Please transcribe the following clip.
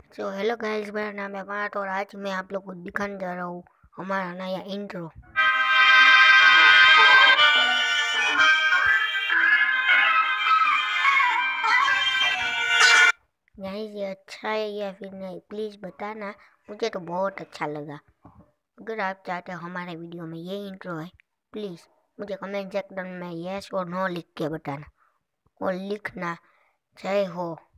So hello guys, मेरा नाम है पार्थ और आज मैं आप लोग को दिखाने जा रहा हूँ हमारा नया इंट्रो। गाइस, ये अच्छा है या फिर नहीं, प्लीज़ बताना। मुझे तो बहुत अच्छा लगा। अगर आप चाहते हो हमारे वीडियो में ये इंट्रो है, प्लीज़ मुझे कमेंट सेक्शन में यस और नो लिख के बताना और लिखना जय हो।